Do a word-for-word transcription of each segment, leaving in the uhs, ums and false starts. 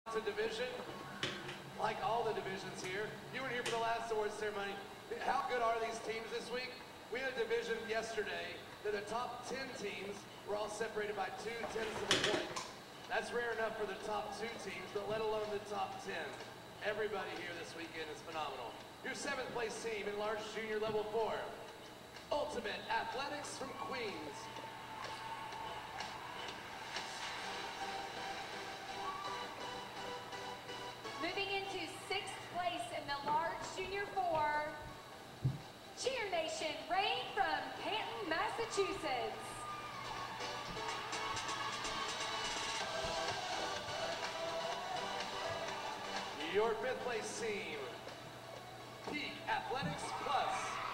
To division, like all the divisions here. You were here for the last awards ceremony. How good are these teams this week? We had a division yesterday that the top ten teams were all separated by two tenths of a point. That's rare enough for the top two teams, but let alone the top ten. Everybody here this weekend is phenomenal. Your seventh place team in large junior level four, Ultimate Athletics from Queens. Moving into sixth place in the large junior four, Cheer Nation Rain from Canton, Massachusetts. Your fifth place team, Peak Athletics Plus.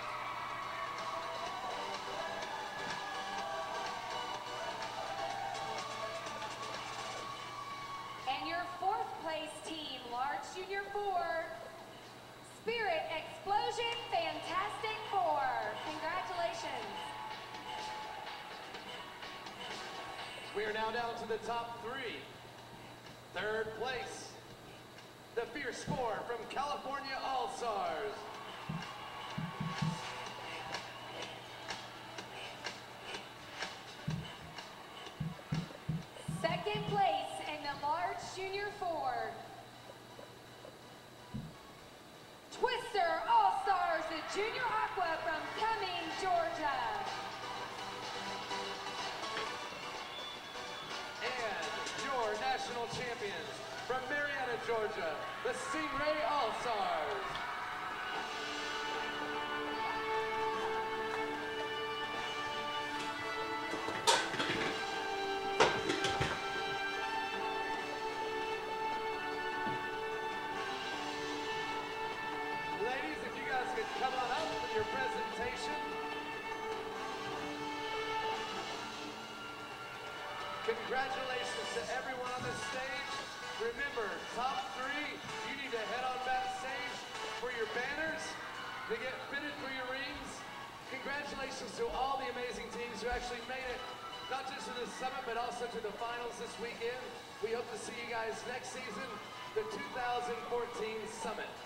And your fourth place team, large junior four, Spirit Explosion Fantastic Four. Congratulations. We are now down to the top three. Third place, the Fierce Four from California All-Stars. Second place in the large junior four, Twister All-Stars, the Junior Aqua from Cumming, Georgia. And your national champions from Marietta, Georgia, the Stingray All-Stars. Ladies, if you guys could come on up with your presentation. Congratulations to everyone on this stage. Remember, top three, you need to head on backstage for your banners to get fitted for your rings. Congratulations to all the amazing teams who actually made it, not just to the summit, but also to the finals this weekend. We hope to see you guys next season, the two thousand fourteen Summit.